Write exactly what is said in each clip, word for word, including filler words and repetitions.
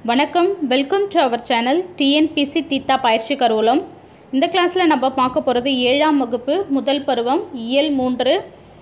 வணக்கம், welcome to our channel TNPSC தீத்தா பயிற்சி கருவூலம். இந்த கிளாஸில் நம்ம பார்க்க போகிறது ஏழாம் வகுப்பு முதல் பருவம் இயல் மூன்று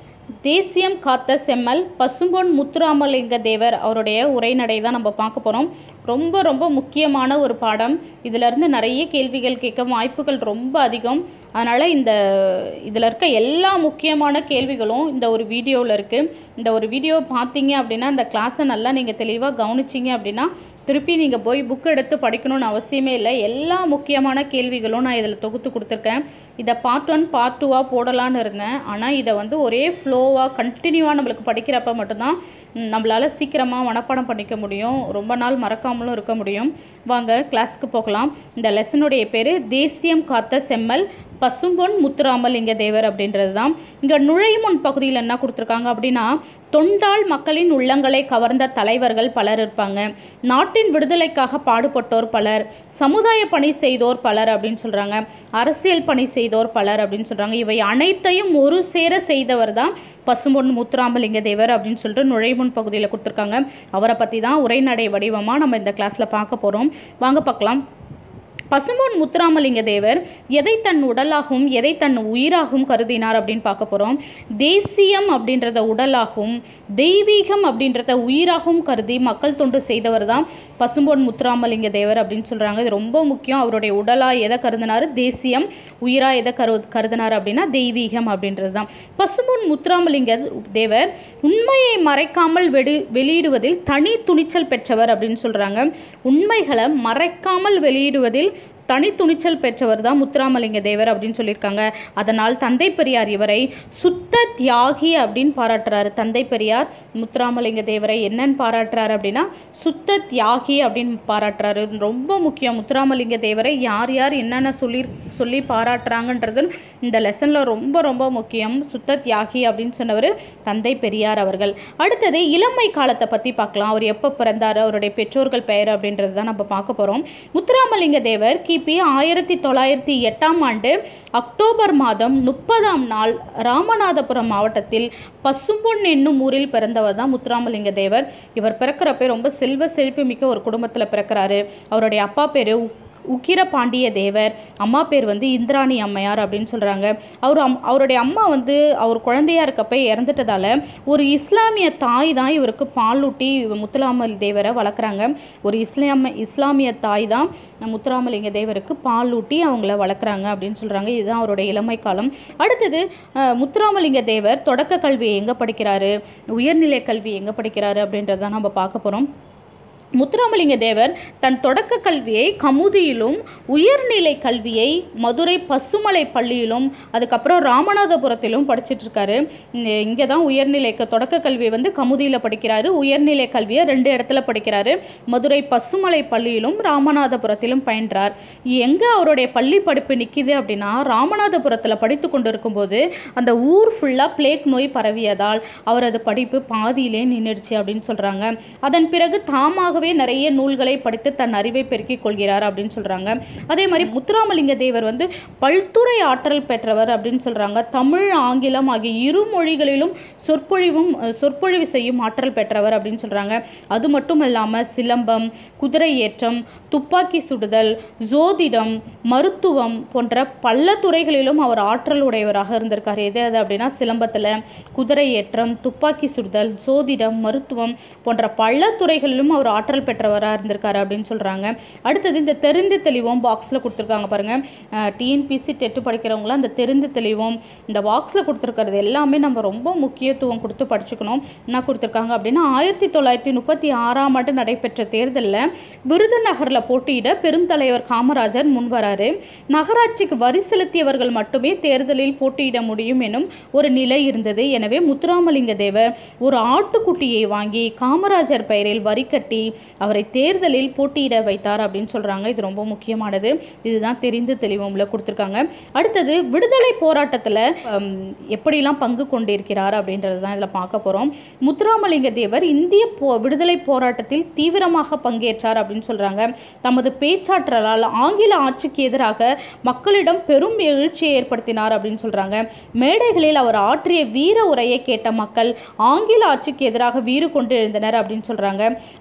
தேசியம் காத்த செம்மல் பசும்பொன் முத்துராமலிங்க தேவர் அவருடைய உரைநடை தான் நம்ம பார்க்க போகிறோம். ரொம்ப ரொம்ப முக்கியமான ஒரு பாடம். இதிலிருந்து நிறைய கேள்விகள் கேட்க வாய்ப்புகள் ரொம்ப அதிகம். அதனால் இந்த இதில் இருக்க எல்லா முக்கியமான கேள்விகளும் இந்த ஒரு வீடியோவில் இருக்குது. இந்த ஒரு வீடியோ பார்த்தீங்க அப்படின்னா இந்த கிளாஸை நல்லா நீங்கள் தெளிவாக கவனிச்சிங்க அப்படின்னா திருப்பி நீங்கள் போய் புக் எடுத்து படிக்கணும்னு அவசியமே இல்லை. எல்லா முக்கியமான கேள்விகளும் நான் இதில் தொகுத்து கொடுத்துருக்கேன். இதை பார்ட் ஒன் பார்ட் டூவாக போடலான்னு இருந்தேன். ஆனால் இதை வந்து ஒரே ஃப்ளோவாக கண்டினியூவாக நம்மளுக்கு படிக்கிறப்ப மட்டும்தான் நம்மளால் சீக்கிரமாக மனப்பாடம் பண்ணிக்க முடியும், ரொம்ப நாள் மறக்காமலும் இருக்க முடியும். வாங்க கிளாஸுக்கு போகலாம். இந்த லெசனுடைய பேர் தேசியம் காத்த செம்மல் பசும்பொன் முத்துராமலிங்க தேவர் அப்படின்றது தான். இங்கே நுழையும் முன் பகுதியில் என்ன கொடுத்துருக்காங்க அப்படின்னா, தொண்டால் மக்களின் உள்ளங்களை கவர்ந்த தலைவர்கள் பலர் இருப்பாங்க, நாட்டின் விடுதலைக்காக பாடுபட்டோர் பலர், சமுதாய பணி செய்தோர் பலர் அப்படின்னு சொல்கிறாங்க, அரசியல் பணி செய்தோர் பலர் அப்படின்னு சொல்கிறாங்க. இவை அனைத்தையும் ஒரு சேர செய்தவர் தான் பசும்பொன் முத்துராமலிங்க தேவர் அப்படின்னு சொல்லிட்டு நுழைமுன் பகுதியில் கொடுத்துருக்காங்க. அவரை பற்றி தான் உரைநடை வடிவமாக நம்ம இந்த கிளாஸில் பார்க்க போகிறோம். வாங்க பார்க்கலாம். பசும்பொன் முத்துராமலிங்க தேவர் எதை தன் உடலாகவும் எதை தன் உயிராகவும் கருதினார் அப்படின்னு பார்க்க போகிறோம். தேசியம் அப்படின்றத உடலாகவும் தெய்வீகம் அப்படின்றத உயிராகவும் கருதி மக்கள் தொண்டு செய்தவர் தான் பசும்பொன் முத்துராமலிங்க தேவர் அப்படின்னு சொல்கிறாங்க. இது ரொம்ப முக்கியம். அவருடைய உடலாக எதை கருதினார், தேசியம், உயிராக எதை கரு கருதினார் அப்படின்னா தெய்வீகம் அப்படின்றது தான். பசும்பொன் முத்துராமலிங்க தேவர் உண்மையை மறைக்காமல் வெடி வெளியிடுவதில் தனி துணிச்சல் பெற்றவர் அப்படின்னு சொல்கிறாங்க. உண்மைகளை மறைக்காமல் வெளியிடுவதில் தனி துணிச்சல் பெற்றவர் தான் முத்துராமலிங்க தேவர் அப்படின்னு சொல்லியிருக்காங்க. அதனால் தந்தை பெரியார் இவரை சுத்த தியாகி அப்படின்னு பாராட்டுறாரு. தந்தை பெரியார் முத்துராமலிங்க தேவரை என்னன்னு பாராட்டுறாரு அப்படின்னா சுத்த தியாகி அப்படின்னு பாராட்டுறாரு. ரொம்ப முக்கியம். முத்துராமலிங்க தேவரை யார் யார் என்னென்ன சொல்லி சொல்லி பாராட்டுறாங்கன்றது இந்த லெசனில் ரொம்ப ரொம்ப முக்கியம். சுத்த தியாகி அப்படின்னு சொன்னவர் தந்தை பெரியார் அவர்கள். அடுத்தது இளமை காலத்தை பற்றி பார்க்கலாம். அவர் எப்போ பிறந்தார், அவருடைய பெற்றோர்கள் பெயர் அப்படின்றது தான் நம்ம பார்க்க போகிறோம். முத்துராமலிங்க தேவர் கிபி ஆயிரத்தி தொள்ளாயிரத்தி எட்டாம் ஆண்டு அக்டோபர் மாதம் முப்பதாம் நாள் ராமநாதபுரம் மாவட்டத்தில் பசும்பொன் என்னும் ஊரில் பிறந்தவர் தான் முத்துராமலிங்க தேவர். இவர் பிறக்கிறப்ப ரொம்ப செல்வ செழிப்பு மிக்க ஒரு குடும்பத்தில் பிறக்கிறாரு. அவருடைய அப்பா பேர் உக்கிர பாண்டிய தேவர், அம்மா பேர் வந்து இந்திராணி அம்மையார் அப்படின்னு சொல்கிறாங்க. அவர் அம் அவருடைய அம்மா வந்து அவர் குழந்தையாக இருக்கப்ப இறந்துட்டதால ஒரு இஸ்லாமிய தாய் தான் இவருக்கு பாலூட்டி முத்துராமலிங்க தேவரை வளர்க்குறாங்க. ஒரு இஸ்லாம இஸ்லாமிய தாய் தான் முத்துராமலிங்க தேவருக்கு பாலூட்டி அவங்கள வளர்க்குறாங்க அப்படின்னு சொல்கிறாங்க. இதுதான் அவருடைய இளமை காலம். அடுத்தது முத்துராமலிங்க தேவர் தொடக்க கல்வியை எங்கே படிக்கிறாரு, உயர்நிலை கல்வி எங்கே படிக்கிறாரு அப்படின்றத நம்ம பார்க்க போகிறோம். முத்துராமலிங்க தேவர் தன் தொடக்க கல்வியை கமுதியிலும் உயர்நிலை கல்வியை மதுரை பசுமலை பள்ளியிலும் அதுக்கப்புறம் ராமநாதபுரத்திலும் படிச்சிட்ருக்காரு. இங்கே தான் உயர்நிலை தொடக்க கல்வியை வந்து கமுதியில் படிக்கிறாரு, உயர்நிலை கல்வியை ரெண்டு இடத்துல படிக்கிறாரு. மதுரை பசுமலை பள்ளியிலும் ராமநாதபுரத்திலும் பயின்றார். எங்கே அவருடைய பள்ளி படிப்பு நிற்கிது அப்படின்னா ராமநாதபுரத்தில் படித்து கொண்டு இருக்கும்போது அந்த ஊர் ஃபுல்லாக பிளேக் நோய் பரவியதால் அவரது படிப்பு பாதியிலே நின்றுடுச்சு அப்படின்னு சொல்கிறாங்க. அதன் பிறகு தாமாக நிறைய நூல்களை படித்து தன் அறிவை பெருக்கிக் கொள்கிறார் அப்படின்னு சொல்றாங்க. அதே மாதிரி முத்துராமலிங்க தேவர் வந்து பல்துறை ஆற்றல் பெற்றவர் அப்படின்னு சொல்றாங்க. தமிழ், ஆங்கிலம் ஆகிய இரு மொழிகளிலும் சொற்பொழிவும் சொற்பொழிவு செய்யும் ஆற்றல் பெற்றவர் அப்படின்னு சொல்றாங்க. அது மட்டும் இல்லாம சிலம்பம், குதிரை ஏற்றம், துப்பாக்கி சுடுதல், ஜோதிடம், மருத்துவம் போன்ற பல துறைகளிலும் அவர் ஆற்றல் உடையவராக இருந்திருக்காரு. எது அது அப்படின்னா சிலம்பத்தில், குதிரை ஏற்றம், துப்பாக்கி சுடுதல், ஜோதிடம், மருத்துவம் போன்ற பல துறைகளிலும் அவர் ஆற்றல் பெற்றவராக இருந்திருக்காரு அப்படின்னு சொல்கிறாங்க. அடுத்தது இந்த தெரிந்து தெளிவோம் பாக்ஸில் கொடுத்துருக்காங்க பாருங்கள். டிஎன்பிசி டெட்டு படிக்கிறவங்களாம் அந்த தெரிந்து தெளிவோம் இந்த பாக்ஸில் கொடுத்துருக்கிறது எல்லாமே நம்ம ரொம்ப முக்கியத்துவம் கொடுத்து படிச்சுக்கணும். என்ன கொடுத்துருக்காங்க அப்படின்னா ஆயிரத்தி தொள்ளாயிரத்தி முப்பத்தி ஆறாம் ஆண்டு நடைபெற்ற தேர்தலில் விருதுநகரில் போட்டியிட பெருந்தலைவர் காமராஜர் முன்வராரு. நகராட்சிக்கு வரி செலுத்தியவர்கள் மட்டுமே தேர்தலில் போட்டியிட முடியும் எனும் ஒரு நிலை இருந்தது. எனவே முத்துராமலிங்க தேவர் ஒரு ஆட்டுக்குட்டியை வாங்கி காமராஜர் பெயரில் வரி கட்டி அவரை தேர்தலில் போட்டியிட வைத்தார் அப்படின்னு சொல்கிறாங்க. இது ரொம்ப முக்கியமானது. இதுதான் தெரிந்து தெளிவும்ல கொடுத்துருக்காங்க. அடுத்தது விடுதலை போராட்டத்தில் எப்படிலாம் பங்கு கொண்டிருக்கிறார் அப்படின்றது தான் இதில் பார்க்க போகிறோம். முத்துராமலிங்க தேவர் இந்திய போ விடுதலை போராட்டத்தில் தீவிரமாக பங்கேற்றார் அப்படின்னு சொல்கிறாங்க. தமது பேச்சாற்றலால் ஆங்கில ஆட்சிக்கு எதிராக மக்களிடம் பெரும் எழுச்சியை ஏற்படுத்தினார் அப்படின்னு சொல்கிறாங்க. மேடைகளில் அவர் ஆற்றிய வீர உரையை கேட்ட மக்கள் ஆங்கில ஆட்சிக்கு எதிராக வீறு கொண்டு எழுந்தனர் அப்படின்னு சொல்கிறாங்க. அதனால்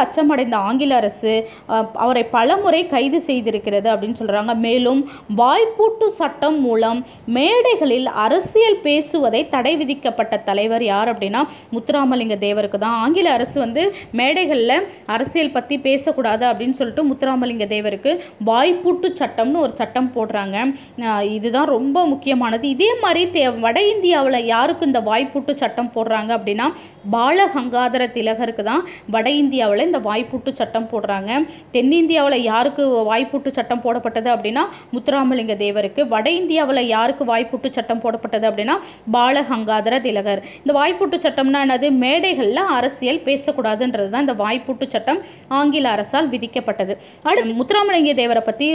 அச்சமடைந்த ஆங்கில அரசு அவரை பலமுறை கைது செய்திருக்கிறது அப்படின்னு சொல்கிறாங்க. மேலும் வாய்ப்பூட்டு சட்டம் மூலம் மேடைகளில் அரசியல் பேசுவதை தடை விதிக்கப்பட்ட தலைவர் யார் அப்படின்னா முத்துராமலிங்க தேவருக்கு தான். ஆங்கில அரசு வந்து மேடைகளில் அரசியல் பற்றி பேசக்கூடாது அப்படின்னு சொல்லிட்டு முத்துராமலிங்க தேவருக்கு வாய்ப்பூட்டு சட்டம்னு ஒரு சட்டம் போடுறாங்க. இதுதான் ரொம்ப முக்கியமானது. இதே மாதிரி தே வட இந்தியாவில் யாருக்கு இந்த வாய்ப்பூட்டு சட்டம் போடுறாங்க அப்படின்னா பாலகங்காதர திலகருக்கு தான் வட இந்தியாவில் இந்த வாய்ப்பூட்டு சட்டம் போடுறாங்க. தென்னிந்தியாவில் யாருக்கு வாய்ப்பூட்டு சட்டம் போடப்பட்டது அப்படின்னா முத்துராமலிங்க தேவருக்கு. வட இந்தியாவில் யாருக்கு வாய்ப்பூட்டு சட்டம் போடப்பட்டது அப்படின்னா பாலகங்காதர திலகர். இந்த வாய்ப்பூட்டு சட்டம்னா என்னது? மேடைகளில் அரசியல் பேசக்கூடாதுன்றது தான் இந்த வாய்ப்பூட்டு சட்டம் ஆங்கில அரசால் விதிக்கப்பட்டது. அடுத்து முத்துராமலிங்க தேவரை பற்றி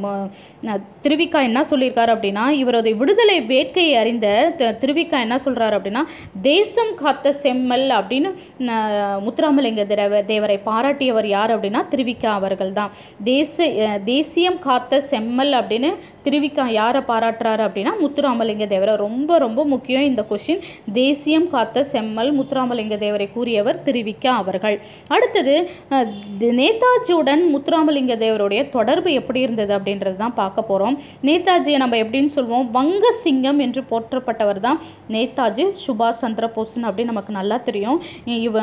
திருவிக்கா என்ன சொல்லியிருக்காரு அப்படின்னா இவரது விடுதலை வேட்கையை அறிந்த திருவிக்கா என்ன சொல்கிறார் அப்படின்னா தேசம் காத்த செம்மல் அப்படின்னு முத்துராமலிங்க தேவர் தேவரை பாராட்டியவர் யார் அப்படின்னா திருவிக்கா அவர்கள் தான். தேச தேசியம் காத்த செம்மல் அப்படின்னு திருவிக்கா யாரை பாராட்டுறாரு அப்படின்னா முத்துராமலிங்க தேவரை. ரொம்ப ரொம்ப முக்கியம் இந்த கொஷின். தேசியம் காத்த செம்மல் முத்துராமலிங்க தேவரை கூறியவர் திருவிக்கா அவர்கள். அடுத்தது நேதாஜியுடன் முத்துராமலிங்க தேவருடைய தொடர்பு எப்படி இருந்தது அப்படின்றது தான் பார்க்க போகிறோம். நேதாஜியை நம்ம எப்படின்னு சொல்லுவோம்? வங்க சிங்கம் என்று போற்றப்பட்டவர் தான் நேதாஜி சுபாஷ் சந்திர போஸ்ன்னு அப்படின்னு நமக்கு நல்லா தெரியும். இவ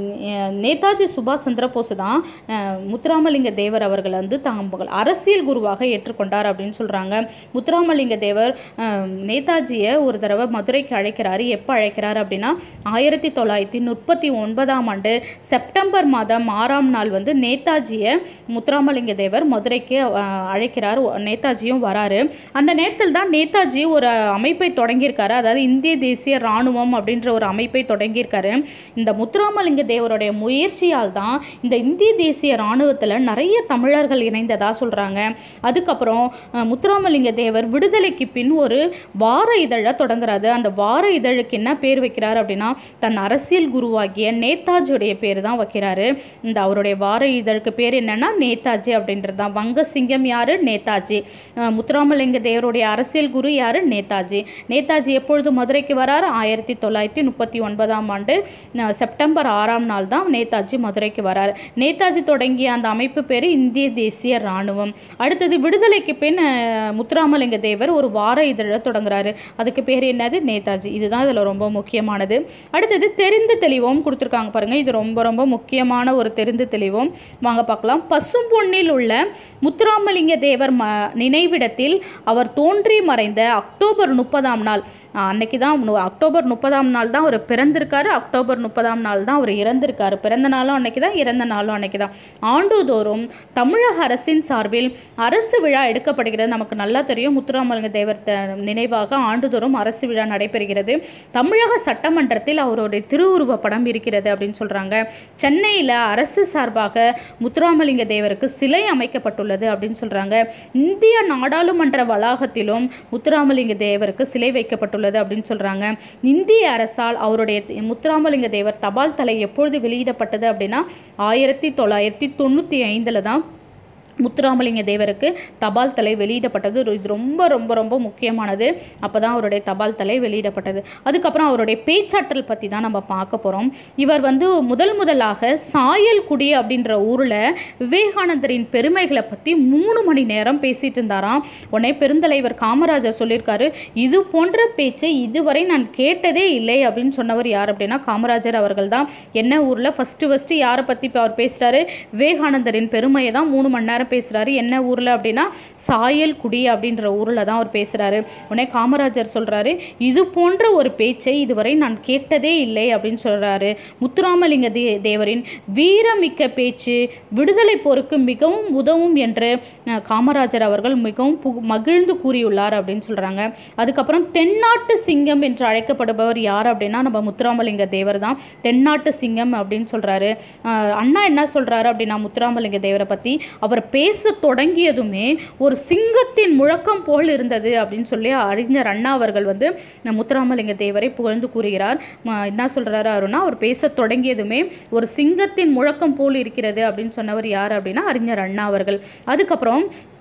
நேதாஜி சுபாஷ் சந்திர போஸ் தான் முத்துராமலிங்க தேவர் அவர்கள் வந்து தாங்கள் அரசியல் குருவாக ஏற்றுக்கொண்டார் அப்படின்னு சொல்கிறாங்க. முத்துராமலிங்க தேவர் நேதாஜியை ஒரு தடவை மதுரைக்கு அழைக்கிறாரு. எப்போ அழைக்கிறார் அப்படின்னா ஆயிரத்தி தொள்ளாயிரத்தி முப்பத்தி ஒன்பதாம் ஆண்டு செப்டம்பர் மாதம் ஆறாம் நாள் வந்து நேதாஜியை முத்துராமலிங்க தேவர் மதுரைக்கு அழைக்கிறார். நேதாஜியும் வராரு. அந்த நேரத்தில் தான் நேதாஜி ஒரு அமைப்பை தொடங்கியிருக்காரு. அதாவது இந்திய தேசிய இராணுவம் அப்படின்ற ஒரு அமைப்பை தொடங்கியிருக்காரு. இந்த முத்துராமலிங்க தேவருடைய முயற்சியால் தான் இந்த இந்திய தேசிய இராணுவத்தில் நிறைய தமிழர்கள் இணைந்ததாக சொல்கிறாங்க. அதுக்கப்புறம் முத்துராமலிங்க தேவர் விடுதலைக்கு பின் ஒரு வார இதழை தொடங்குறாரு. அந்த வார இதழுக்கு என்ன பேர் வைக்கிறார் அப்படின்னா தன் அரசியல் குருவாகிய நேதாஜியுடைய பேர் தான் வைக்கிறாரு. இந்த அவருடைய வார இதழுக்கு பேர் என்னன்னா நேதாஜி அப்படின்றது தான். வங்க சிங்கம் யாரு? நேதாஜி. முத்துராமலிங்க தேவருடைய அரசியல் குரு யாரு? நேதாஜி. நேதாஜி எப்பொழுது மதுரைக்கு வரார்? ஆயிரத்தி தொள்ளாயிரத்தி முப்பத்தி ஒன்பதாம் ஆண்டு செப்டம்பர் ஆறாம் நாள் தான் நேதாஜி மதுரைக்கு வரார். நேதாஜி தொடங்கிய அந்த அமைப்பு பேர் இந்திய தேசிய இராணுவம். அடுத்தது விடுதலைக்கு பின் முத்துராமலிங்க தேவர் ஒரு வார இதழை தொடங்குறாரு. அதுக்கு பேர் என்னது? நேதாஜி. இதுதான் இதில் ரொம்ப முக்கியமானது. அடுத்தது தெரிந்து தெளிவோம் கொடுத்துருக்காங்க பாருங்க. இது ரொம்ப ரொம்ப முக்கியமான ஒரு தெரிந்து தெளிவோம். வாங்க பார்க்கலாம். பசும்பொன்னில் உள்ள முத்துராமலிங்க தேவர் ம நினைவிடத்தில் அவர் தோன்றி மறைந்த அக்டோபர் முப்பதாம் நாள் அன்னைக்கு தான் அக்டோபர் முப்பதாம் நாள் தான் அவர் பிறந்திருக்காரு. அக்டோபர் முப்பதாம் நாள் தான் அவர் இறந்திருக்காரு. பிறந்த நாளும் அன்னைக்கு தான், இறந்த நாளும் அன்னைக்கு தான். ஆண்டுதோறும் தமிழக அரசின் சார்பில் அரசு விழா எடுக்கப்படுகிறது. நமக்கு நல்லா தெரியும் முத்துராமலிங்க தேவர் நினைவாக ஆண்டுதோறும் அரசு விழா நடைபெறுகிறது. தமிழக சட்டமன்றத்தில் அவருடைய திருவுருவ படம் இருக்கிறது அப்படின்னு சொல்கிறாங்க. சென்னையில் அரசு சார்பாக முத்துராமலிங்க தேவருக்கு சிலை அமைக்கப்பட்டுள்ளது அப்படின்னு சொல்கிறாங்க. இந்திய நாடாளுமன்ற வளாகத்திலும் முத்துராமலிங்க தேவருக்கு சிலை வைக்கப்பட்டுள்ளது அப்படின்னு சொல்றாங்க. இந்திய அரசால் அவருடைய முத்துராமலிங்க தேவர் தபால் தலை எப்பொழுது வெளியிடப்பட்டது அப்படின்னா ஆயிரத்தி தொள்ளாயிரத்தி தொண்ணூற்றி ஐந்தில் தான் முத்துராமலிங்க தேவருக்கு தபால் தலை வெளியிடப்பட்டது. இது ரொம்ப ரொம்ப ரொம்ப முக்கியமானது. அப்போ தான் அவருடைய தபால் தலை வெளியிடப்பட்டது. அதுக்கப்புறம் அவருடைய பேச்சாற்றல் பற்றி தான் நம்ம பார்க்க போகிறோம். இவர் வந்து முதல் முதலாக சாயல்குடி அப்படின்ற ஊரில் விவேகானந்தரின் பெருமைகளை பற்றி மூணு மணி நேரம் பேசிட்டு இருந்தாராம். உடனே பெருந்தலைவர் காமராஜர் சொல்லியிருக்காரு, இது போன்ற பேச்சை இதுவரை நான் கேட்டதே இல்லை அப்படின்னு சொன்னவர் யார் அப்படின்னா காமராஜர் அவர்கள் தான். என்ன ஊரில் ஃபஸ்ட்டு ஃபஸ்ட்டு யாரை பற்றி இப்போ அவர் பேசுகிறாரு? விவேகானந்தரின் பெருமையை தான் மூணு மணி நேரம் பேசுறாரு. என்ன ஊர்ல அப்படின்னா சாயல்குடி அப்படின்ற ஊர்ல தான் அவர் பேசுறாரு. உடனே காமராஜர் சொல்றாரு, இது போன்ற ஒரு பேச்சை இதுவரை நான் கேட்டதே இல்லை அப்படின்னு சொல்றாரு. முத்துராமலிங்க தே தேவரின் வீரமிக்க பேச்சு விடுதலை போருக்கு மிகவும் உதவும் என்று காமராஜர் அவர்கள் மிகவும் மகிழ்ந்து கூறியுள்ளார் அப்படின்னு சொல்றாங்க. அதுக்கப்புறம் தென்னாட்டு சிங்கம் என்று அழைக்கப்படுபவர் யார் அப்படின்னா நம்ம முத்துராமலிங்க தேவர் தான். தென்னாட்டு சிங்கம் அப்படின்னு சொல்றாரு. அண்ணா என்ன சொல்றாரு அப்படின்னா முத்துராமலிங்க தேவரை பத்தி, அவர் பேச தொடங்கியதுமே ஒரு சிங்கத்தின் முழக்கம் போல் இருந்தது அப்படின்னு சொல்லி அறிஞர் அண்ணா அவர்கள் வந்து முத்துராமலிங்க தேவரை புகழ்ந்து கூறுகிறார். என்ன சொல்றாரு அவருன்னா, அவர் பேச தொடங்கியதுமே ஒரு சிங்கத்தின் முழக்கம் போல் இருக்கிறது அப்படின்னு சொன்னவர் யார் அப்படின்னா அறிஞர் அண்ணா அவர்கள். அதுக்கப்புறம்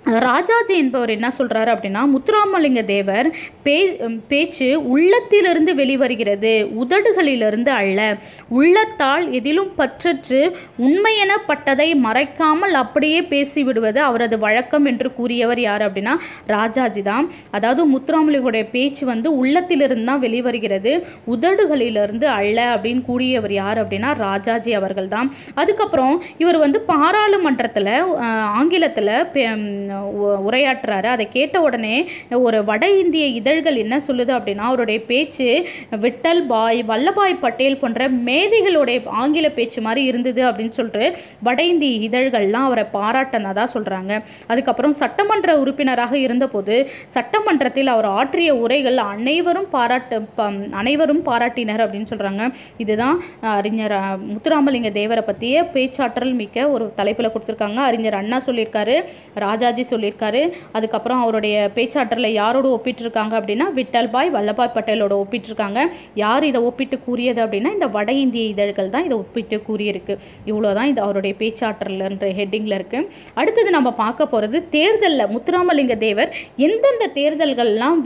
ராஜாஜி என்பவர் என்ன சொல்கிறாரு அப்படின்னா, முத்துராமலிங்க தேவர் பே பேச்சு உள்ளத்திலிருந்து வெளிவருகிறது, உதடுகளிலிருந்து அல்ல. உள்ளத்தால் எதிலும் பற்றற்று உண்மையெனப்பட்டதை மறைக்காமல் அப்படியே பேசிவிடுவது அவரது வழக்கம் என்று கூறியவர் யார் அப்படின்னா ராஜாஜி தான். அதாவது முத்துராமலிங்கோடைய பேச்சு வந்து உள்ளத்திலிருந்து தான் வெளிவருகிறது, உதடுகளிலிருந்து அல்ல அப்படின்னு கூறியவர் யார் அப்படின்னா ராஜாஜி அவர்கள் தான். அதுக்கப்புறம் இவர் வந்து பாராளுமன்றத்தில் ஆங்கிலத்தில் உரையாற்றுறாரு. அதை கேட்ட உடனே ஒரு வட இந்திய இதழ்கள் என்ன சொல்லுது அப்படின்னா, அவருடைய பேச்சு விட்டல் பாய், வல்லபாய் பட்டேல் போன்ற மேதைகளுடைய ஆங்கில பேச்சு மாதிரி இருந்தது அப்படின்னு சொல்லிட்டு வட இந்திய இதழ்கள்லாம் அவரை பாராட்டினதாக சொல்கிறாங்க. அதுக்கப்புறம் சட்டமன்ற உறுப்பினராக இருந்தபோது சட்டமன்றத்தில் அவர் ஆற்றிய உரைகள் அனைவரும் பாராட்டு அனைவரும் பாராட்டினர் அப்படின்னு சொல்கிறாங்க. இதுதான் அறிஞர் முத்துராமலிங்க தேவரை பற்றிய பேச்சாற்றல் மிக்க ஒரு தலைப்பில் கொடுத்துருக்காங்க. அறிஞர் அண்ணா சொல்லியிருக்காரு, ராஜாஜி சொல்லியிருக்காரு. அதுக்கப்புறம் அவருடைய பேச்சாற்றலை யாரோடு ஒப்பிட்டிருக்காங்க அப்படின்னா விட்டல் பாய், வல்லபாய் பட்டேலோட ஒப்பிட்டிருக்காங்க. யார் இதை ஒப்பிட்டு கூறியது அப்படின்னா இந்த வட இந்திய இதழ்கள் தான் இதை ஒப்பிட்டு கூறியிருக்கு. இவ்வளோதான் இது அவருடைய பேச்சாற்றல்ன்ற ஹெட்டிங்கில் இருக்குது. அடுத்தது நம்ம பார்க்க போகிறது தேர்தலில் முத்துராமலிங்க தேவர் எந்தெந்த தேர்தல்கள்லாம்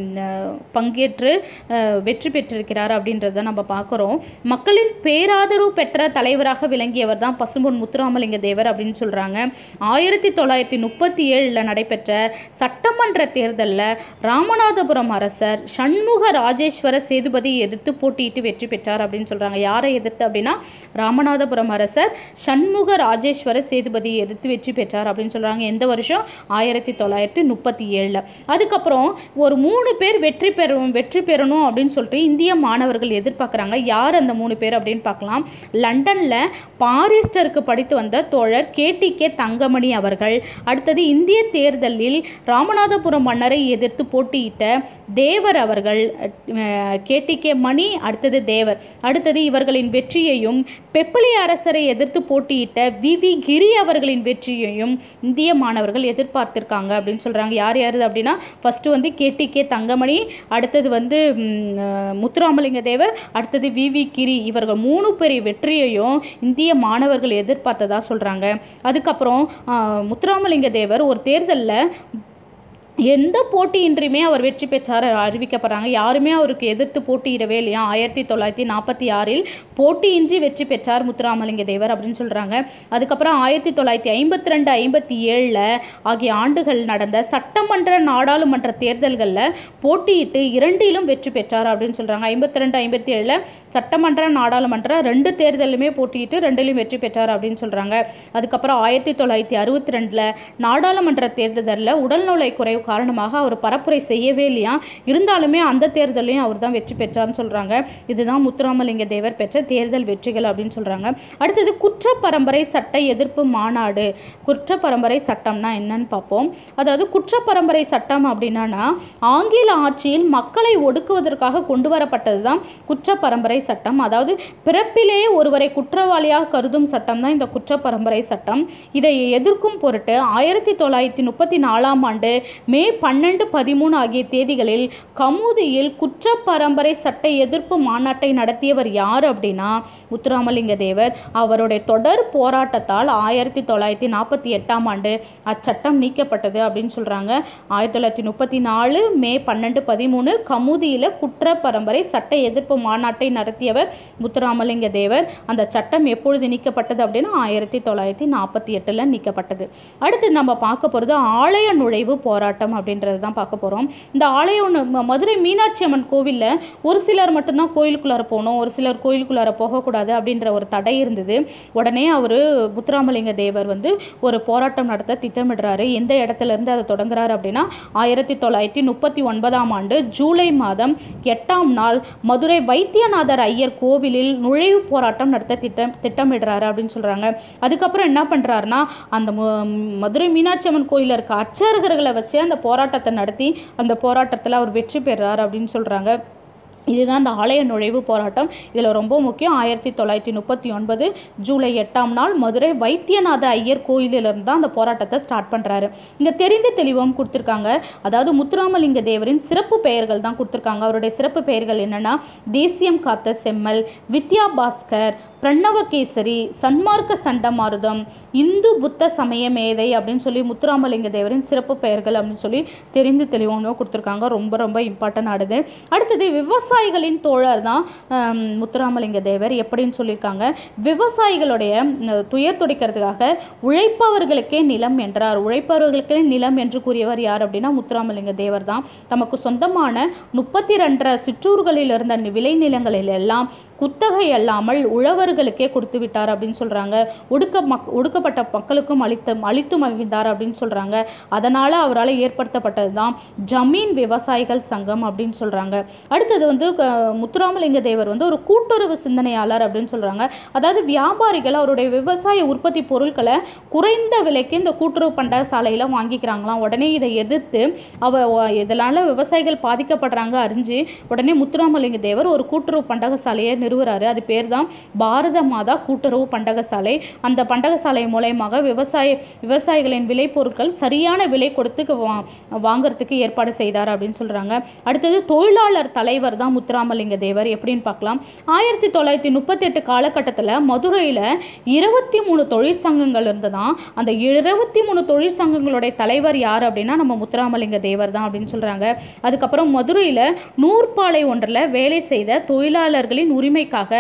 பங்கேற்று வெற்றி பெற்றிருக்கிறார் அப்படின்றத நம்ம பார்க்குறோம். மக்களின் பேராதரவு பெற்ற தலைவராக விளங்கியவர் தான் பசும்பொன் முத்துராமலிங்க தேவர் அப்படின்னு சொல்கிறாங்க. ஆயிரத்தி தொள்ளாயிரத்தி முப்பத்தி ஏழில் நடைபெற்ற சட்டமன்ற தேர்தலில் ராமநாதபுரம் அரசர் சண்முக ராஜேஸ்வர சேதுபதி எதிர்த்து போட்டியிட்டு வெற்றி பெற்றார் அப்படின்னு சொல்கிறாங்க. யாரை எதிர்த்து அப்படின்னா ராமநாதபுரம் அரசர் சண்முக ராஜேஸ்வர சேதுபதி எதிர்த்து வெற்றி பெற்றார் அப்படின்னு சொல்கிறாங்க. எந்த வருஷம்? ஆயிரத்தி தொள்ளாயிரத்தி முப்பத்தி ஏழில். அதுக்கப்புறம் ஒரு மூணு பேர் வெற்றி பெறும் வெற்றி பெறணும் அப்படின்னு சொல்லிட்டு இந்திய மாணவர்கள் எதிர்பார்க்குறாங்க. யார் அந்த மூணு பேர் அப்படின்னு பார்க்கலாம். லண்டனில் பாரிஸ்டருக்கு படித்து வந்த தோழர் கேடிகே தங்கமணி அவர்கள், அடுத்தது இந்திய தேர்தலில் ராமநாதபுரம் மன்னரை எதிர்த்து போட்டியிட்ட தேவர் அவர்கள், கேடிகே மணி, அடுத்தது தேவர். அடுத்தது இவர்களின் வெற்றியையும் பெப்பிலி அரசரை எதிர்த்து போட்டியிட்ட வி வி கிரி அவர்களின் வெற்றியையும் இந்திய மாணவர்கள் எதிர்பார்த்திருக்காங்க அப்படின்னு சொல்கிறாங்க. யார் யார் அப்படின்னா ஃபஸ்ட்டு வந்து கேடிகே தங்கமணி, அடுத்தது வந்து முத்துராமலிங்க தேவர், அடுத்தது வி வி கிரி. இவர்கள் மூணு பெரிய வெற்றியையும் இந்திய மாணவர்கள் எதிர்பார்த்ததாக சொல்கிறாங்க. அதுக்கப்புறம் முத்துராமலிங்க தேவர் ஒரு தேர்தலில் எந்த போட்டியின்றியுமே அவர் வெற்றி பெற்றார் அறிவிக்கப்படுறாங்க. யாருமே அவருக்கு எதிர்த்து போட்டியிடவே இல்லையா. ஆயிரத்தி தொள்ளாயிரத்தி நாற்பத்தி ஆறில் போட்டியின்றி வெற்றி பெற்றார் முத்துராமலிங்க தேவர் அப்படின்னு சொல்கிறாங்க. அதுக்கப்புறம் ஆயிரத்தி தொள்ளாயிரத்தி ஐம்பத்தி ரெண்டு ஐம்பத்தி ஏழில் ஆகிய ஆண்டுகள் நடந்த சட்டமன்ற நாடாளுமன்ற தேர்தல்களில் போட்டியிட்டு இரண்டிலும் வெற்றி பெற்றார் அப்படின்னு சொல்கிறாங்க. ஐம்பத்தி ரெண்டு ஐம்பத்தி ஏழில் சட்டமன்ற நாடாளுமன்ற ரெண்டு தேர்தலுமே போட்டியிட்டு ரெண்டிலும் வெற்றி பெற்றார் அப்படின்னு சொல்கிறாங்க. அதுக்கப்புறம் ஆயிரத்தி தொள்ளாயிரத்தி அறுபத்தி ரெண்டில் நாடாளுமன்ற தேர்தலில் உடல்நலை குறைவு காரணமாக அவர் பரப்புரை செய்யவே இல்லையா. இருந்தாலுமே அந்த தேர்தலையும் அவர் தான் வெற்றி பெற்றார்னு சொல்கிறாங்க. இதுதான் முத்துராமலிங்க தேவர் பெற்ற தேர்தல் வெற்றிகள் அப்படின்னு சொல்கிறாங்க. அடுத்தது குற்ற பரம்பரை சட்ட எதிர்ப்பு மாநாடு. குற்ற பரம்பரை சட்டம்னா என்னன்னு பார்ப்போம். அதாவது குற்ற பரம்பரை சட்டம் அப்படின்னா ஆங்கில ஆட்சியில் மக்களை ஒடுக்குவதற்காக கொண்டு வரப்பட்டது தான் குற்ற பரம்பரை சட்டம். அதாவது பிறப்பிலேயே ஒருவரை குற்றவாளியாக கருதும் சட்டம் தான் இந்த குற்ற பரம்பரை சட்டம். இதை எதிர்க்கும் பொருட்டு ஆயிரத்தி தொள்ளாயிரத்தி முப்பத்தி நாலாம் ஆண்டு மே பன்னெண்டு பதிமூணு ஆகிய தேதிகளில் கமுதியில் குற்ற பரம்பரை சட்ட எதிர்ப்பு மாநாட்டை நடத்தியவர் யார் அப்படின்னா முத்துராமலிங்க தேவர். அவருடைய தொடர் போராட்டத்தால் ஆயிரத்தி தொள்ளாயிரத்தி நாற்பத்தி எட்டாம் ஆண்டு அச்சட்டம் நீக்கப்பட்டது அப்படின்னு சொல்கிறாங்க. ஆயிரத்தி தொள்ளாயிரத்தி முப்பத்தி நாலு மே பன்னெண்டு பதிமூணு கமுதியில் குற்ற பரம்பரை சட்ட எதிர்ப்பு மாநாட்டை நடத்தியவர் முத்துராமலிங்க தேவர். அந்த சட்டம் எப்பொழுது நீக்கப்பட்டது அப்படின்னா ஆயிரத்தி தொள்ளாயிரத்தி நாற்பத்தி எட்டில் நீக்கப்பட்டது. அடுத்து நம்ம பார்க்க போகிறது ஆலய நுழைவு போராட்டம் அப்படின்றது தான் பார்க்க போகிறோம். இந்த ஆலயம் மதுரை மீனாட்சி அம்மன் கோவிலில் ஒரு சிலர் மட்டும்தான் கோயிலுக்குள்ளார போகணும், ஒரு சிலர் கோயிலுக்குள்ளார போகக்கூடாது அப்படின்ற ஒரு தடை இருந்தது. உடனே அவர் முத்துராமலிங்க தேவர் வந்து ஒரு போராட்டம் நடத்த திட்டமிடுறாரு. எந்த இடத்துல இருந்து அதை தொடங்குறாரு அப்படின்னா ஆயிரத்தி தொள்ளாயிரத்தி முப்பத்தி ஒன்பதாம் ஆண்டு ஜூலை மாதம் எட்டாம் நாள் மதுரை வைத்தியநாதர் ஐயர் கோவிலில் நுழைவு போராட்டம் நடத்த திட்டம் திட்டமிடுறாரு அப்படின்னு சொல்கிறாங்க. அதுக்கப்புறம் என்ன பண்ணுறாருன்னா அந்த மதுரை மீனாட்சி அம்மன் கோயிலில் இருக்க அர்ச்சகர்களை வச்சு அந்த போராட்டத்தை நடத்தி அந்த போராட்டத்தில் அவர் வெற்றி பெறார் அப்படின்னு சொல்கிறாங்க. இதுதான் இந்த ஆலய நுழைவு போராட்டம். இதில் ரொம்ப முக்கியம், ஆயிரத்தி தொள்ளாயிரத்தி முப்பத்தி ஒன்பது ஜூலை எட்டாம் நாள் மதுரை வைத்தியநாத ஐயர் கோயிலிருந்து தான் அந்த போராட்டத்தை ஸ்டார்ட் பண்ணுறாரு. இங்கே தெரிந்து தெளிவும் கொடுத்துருக்காங்க. அதாவது முத்துராமலிங்க தேவரின் சிறப்பு பெயர்கள் தான் கொடுத்துருக்காங்க. அவருடைய சிறப்பு பெயர்கள் என்னென்னா தேசியம் காத்த செம்மல், வித்யா பாஸ்கர், பிரணவகேசரி, சன்மார்க்க சண்டமாருதம், இந்து புத்த சமய மேதை அப்படின்னு சொல்லி முத்துராமலிங்க தேவரின் சிறப்பு பெயர்கள் அப்படின்னு சொல்லி தெரிந்து தெளிவாக கொடுத்துருக்காங்க. ரொம்ப ரொம்ப இம்பார்ட்டன் ஆடுது. அடுத்தது விவசாயிகளின் தோழர் தான் முத்துராமலிங்க தேவர். எப்படின்னு சொல்லியிருக்காங்க, விவசாயிகளுடைய துயர் துடைக்கிறதுக்காக உழைப்பவர்களுக்கே நிலம் என்றார். உழைப்பவர்களுக்கே நிலம் என்று கூறியவர் யார் அப்படின்னா முத்துராமலிங்க தேவர் தான். தமக்கு சொந்தமான முப்பத்தி ரெண்டரை சிற்றூர்களில் இருந்த விளைநிலங்களில் எல்லாம் குத்தகை அல்லாமல் உழவர்களுக்கே கொடுத்து விட்டார் அப்படின்னு சொல்கிறாங்க. ஒடுக்க மக் ஒடுக்கப்பட்ட மக்களுக்கும் அளித்து அளித்து மகிழ்ந்தார் அப்படின்னு சொல்கிறாங்க. அதனால் அவரால் ஏற்படுத்தப்பட்டது தான் ஜமீன் விவசாயிகள் சங்கம் அப்படின்னு சொல்கிறாங்க. அடுத்தது வந்து முத்துராமலிங்க தேவர் வந்து ஒரு கூட்டுறவு சிந்தனையாளர் அப்படின்னு சொல்கிறாங்க. அதாவது வியாபாரிகள் அவருடைய விவசாய உற்பத்தி பொருட்களை குறைந்த விலைக்கு இந்த கூட்டுறவு பண்டக சாலையில் வாங்கிக்கிறாங்களாம். உடனே இதை எதிர்த்து அவ இதனால் விவசாயிகள் பாதிக்கப்படுறாங்க அறிஞ்சு உடனே முத்துராமலிங்க தேவர் ஒரு கூட்டுறவு பண்டக சாலையை நிறுவுறாரு. அது பேர் தான் பாரத மாதா கூட்டுறவு பண்டக சாலை. அந்த பண்டக சாலை மூலமாக விவசாய விவசாயிகளின் விளை பொருட்கள் சரியான விலை கொடுத்து வாங்கிறதுக்கு ஏற்பாடு செய்தார் அப்படின்னு சொல்றாங்க. அடுத்தது தொழிலாளர் தலைவர் தான் முத்துராமலிங்க தேவர். எப்படின்னு பார்க்கலாம். ஆயிரத்தி தொள்ளாயிரத்தி முப்பத்தி எட்டு காலகட்டத்தில் மதுரையில் இருபத்தி மூணு தொழிற்சங்கங்கள் இருந்ததான். அந்த இருபத்தி மூணு தொழிற்சங்கங்களுடைய தலைவர் யார் அப்படின்னா நம்ம முத்துராமலிங்க தேவர் தான் அப்படின்னு சொல்றாங்க. அதுக்கப்புறம் மதுரையில் நூற்பாலை ஒன்றில் வேலை செய்த தொழிலாளர்களின் உரிமைக்காக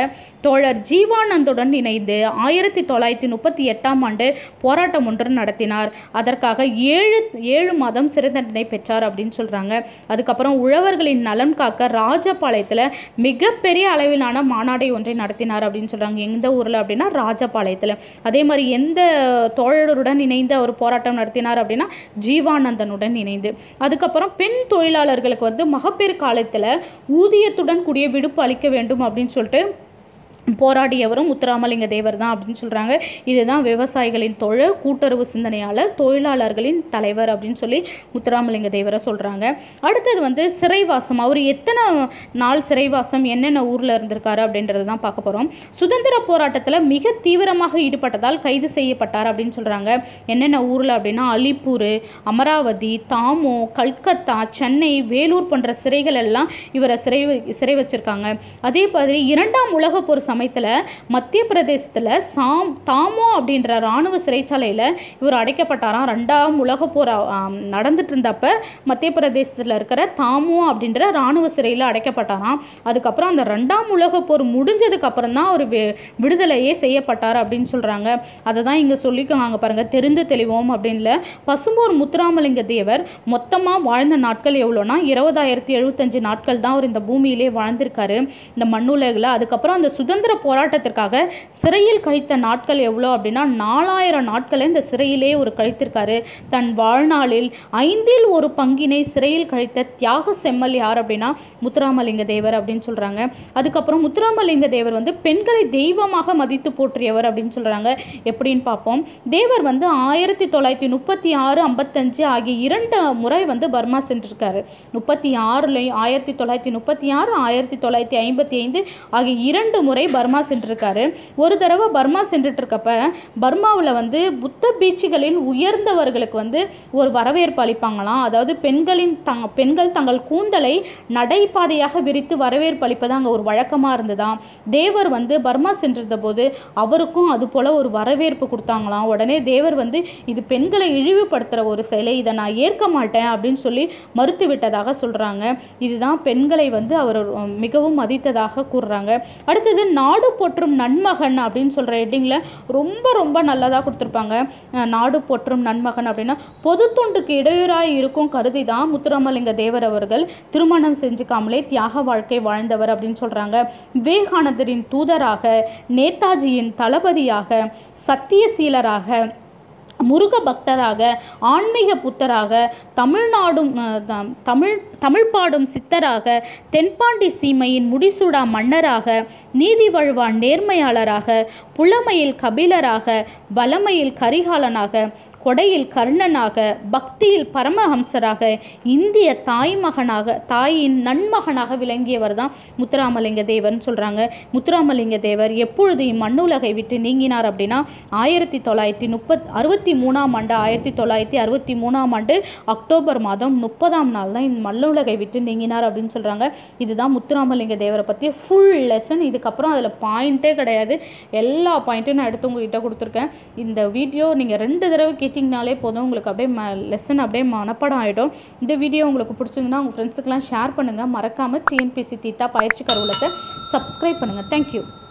தோழர் ஜீவானந்துடன் இணைந்து ஆயிரத்தி தொள்ளாயிரத்தி முப்பத்தி எட்டாம் ஆண்டு போராட்டம் ஒன்று நடத்தினார். அதற்காக ஏழு ஏழு மாதம் சிறை தண்டனை பெற்றார் அப்படின்னு சொல்றாங்க. அதுக்கப்புறம் உழவர்களின் நலன் காக்க ராஜபாளையத்தில் மிகப்பெரிய அளவிலான மாநாடை ஒன்றை நடத்தினார் அப்படின்னு சொல்றாங்க. எந்த ஊரில் அப்படின்னா ராஜபாளையத்தில். அதே மாதிரி எந்த தோழருடன் இணைந்து அவர் போராட்டம் நடத்தினார் அப்படின்னா ஜீவானந்தனுடன் இணைந்து. அதுக்கப்புறம் பெண் தொழிலாளர்களுக்கு வந்து மகப்பேறு காலத்தில் ஊதியத்துடன் கூடிய விடுப்பு அளிக்க வேண்டும் அப்படின்னு சொல்லிட்டு போராடியவரும் முத்துராமலிங்க தேவர் தான் அப்படின்னு சொல்கிறாங்க. இதுதான் விவசாயிகளின் தொழில் கூட்டுறவு சிந்தனையாளர் தொழிலாளர்களின் தலைவர் அப்படின்னு சொல்லி முத்துராமலிங்க தேவரை சொல்கிறாங்க. அடுத்தது வந்து சிறைவாசம். அவர் எத்தனை நாள் சிறைவாசம் என்னென்ன ஊரில் இருந்திருக்காரு அப்படின்றது தான் பார்க்க போகிறோம். சுதந்திர போராட்டத்தில் மிக தீவிரமாக ஈடுபட்டதால் கைது செய்யப்பட்டார் அப்படின்னு சொல்கிறாங்க. என்னென்ன ஊரில் அப்படின்னா அலிப்பூர், அமராவதி, தாமோ, கல்கத்தா, சென்னை, வேலூர் போன்ற சிறைகள் எல்லாம் இவரை சிறை சிறை வச்சிருக்காங்க. அதே மாதிரி இரண்டாம் உலக போர் சமயத்தில் மத்திய பிரதேசத்தில் சாம் தாமோ அப்படின்ற இராணுவ சிறைச்சாலையில் இவர் அடைக்கப்பட்டாராம். ரெண்டாம் உலக போர் நடந்துட்டு இருந்தப்ப மத்திய பிரதேசத்தில் இருக்கிற தாமோ அப்படின்ற இராணுவ சிறையில் அடைக்கப்பட்டாராம். அதுக்கப்புறம் அந்த ரெண்டாம் உலக போர் முடிஞ்சதுக்கு அப்புறம் தான் அவர் விடுதலையே செய்யப்பட்டார் அப்படின்னு சொல்கிறாங்க. அதை தான் இங்கே சொல்லிக்குவாங்க பாருங்க, தெரிந்து தெளிவோம் அப்படின்ல. பசும்பொன் முத்துராமலிங்க தேவர் மொத்தமாக வாழ்ந்த நாட்கள் எவ்வளோனா இருபதாயிரத்தி எழுபத்தஞ்சு நாட்கள் தான் அவர் இந்த பூமியிலே வாழ்ந்திருக்காரு இந்த மண்ணுலகில். அதுக்கப்புறம் அந்த சுதந்திர போராட்டத்திற்காக சிறையில் கழித்த நாட்கள் எவ்வளோ அப்படின்னா நாலாயிரம் நாட்களை இந்த சிறையிலே ஒரு கழித்திருக்காரு. தன் வாழ்நாளில் ஐந்தில் ஒரு பங்கினை சிறையில் கழித்த தியாக செம்மல் யார் அப்படின்னா முத்துராமலிங்க தேவர் அப்படின்னு சொல்றாங்க. அதுக்கப்புறம் முத்துராமலிங்க தேவர் வந்து பெண்களை தெய்வமாக மதித்து போற்றியவர் அப்படின்னு சொல்றாங்க. எப்படின்னு பார்ப்போம். தேவர் வந்து ஆயிரத்தி தொள்ளாயிரத்தி முப்பத்தி ஆறு ஐம்பத்தஞ்சு ஆகிய இரண்டு முறை வந்து பர்மா சென்றிருக்காரு. முப்பத்தி ஆறுலையும் ஆயிரத்தி தொள்ளாயிரத்தி முப்பத்தி ஆறு ஆயிரத்தி தொள்ளாயிரத்தி ஐம்பத்தி ஐந்து ஆகிய இரண்டு முறை பர்மா சென்றிருக்காரு. ஒரு தடவை பர்மா சென்றுட்டு இருக்கப்ப பர்மாவில் வந்து புத்த பீச்சுகளின் உயர்ந்தவர்களுக்கு வந்து ஒரு வரவேற்பு அளிப்பாங்களாம். அதாவது பெண்களின் தங் பெண்கள் தங்கள் கூந்தலை நடைபாதையாக விரித்து வரவேற்பு அளிப்பது அங்கே ஒரு வழக்கமாக இருந்ததாம். தேவர் வந்து பர்மா சென்றிருந்த போது அவருக்கும் அது போல ஒரு வரவேற்பு கொடுத்தாங்களாம். உடனே தேவர் வந்து இது பெண்களை இழிவுபடுத்துகிற ஒரு செயலை, இதை நான் ஏற்க மாட்டேன் அப்படின்னு சொல்லி மறுத்து விட்டதாக சொல்கிறாங்க. இதுதான் பெண்களை வந்து அவர் மிகவும் மதித்ததாக கூறுறாங்க. அடுத்தது நாடு போற்றும் நன்மகன் அப்படின்னு சொல்கிற ஹெட்டிங்கில் ரொம்ப ரொம்ப நல்லதாக கொடுத்துருப்பாங்க. நாடு போற்றும் நன்மகன் அப்படின்னா பொது தொண்டுக்கு இடையூறாக இருக்கும் கருதி தான் முத்துராமலிங்க தேவர் அவர்கள் திருமணம் செஞ்சுக்காமலே தியாக வாழ்க்கை வாழ்ந்தவர் அப்படின்னு சொல்கிறாங்க. விவேகானந்தரின் தூதராக, நேதாஜியின் தளபதியாக, சத்தியசீலராக, முருக பக்தராக, ஆன்மீக புத்தராக, தமிழ்நாடும் தமிழ் தமிழ் பாடும் சித்தராக, தென்பாண்டி சீமையின் முடிசூடா மன்னராக, நீதி வழுவா நேர்மையாளராக, புலமையில் கபிலராக, வலமையில் கரிகாலனாக, கொடையில் கர்ணனாக, பக்தியில் பரமஹம்சராக, இந்திய தாய்மகனாக தாயின் நன்மகனாக விளங்கியவர் தான் முத்துராமலிங்க தேவர்னு சொல்கிறாங்க. முத்துராமலிங்க தேவர் எப்பொழுது இம்மண்ணுலகை விட்டு நீங்கினார் அப்படின்னா ஆயிரத்தி தொள்ளாயிரத்தி முப்பத் அறுபத்தி மூணாம் ஆண்டு ஆயிரத்தி தொள்ளாயிரத்தி அறுபத்தி மூணாம் ஆண்டு அக்டோபர் மாதம் முப்பதாம் நாள் தான் இம்மண்ணுலகை விட்டு நீங்கினார் அப்படின்னு சொல்கிறாங்க. இதுதான் முத்துராமலிங்க தேவரை பற்றி ஃபுல் லெசன். இதுக்கப்புறம் அதில் பாயிண்ட்டே கிடையாது, எல்லா பாயிண்ட்டையும் நான் எடுத்து உங்ககிட்ட கொடுத்துருக்கேன். இந்த வீடியோ நீங்கள் ரெண்டு தடவை கேட்டிங்கனாலே போதும், உங்களுக்கு அப்படியே ம லெசன் அப்படியே மனப்படம் ஆகிடும். இந்த வீடியோ உங்களுக்கு பிடிச்சிருந்தா உங்கள் ஃப்ரெண்ட்ஸுக்கெலாம் ஷேர் பண்ணுங்கள். மறக்காமல் டிஎன்பிஎஸ்சி தீத்தா பயிற்சி கருவூலத்தை சப்ஸ்கிரைப் பண்ணுங்கள். தேங்க்யூ.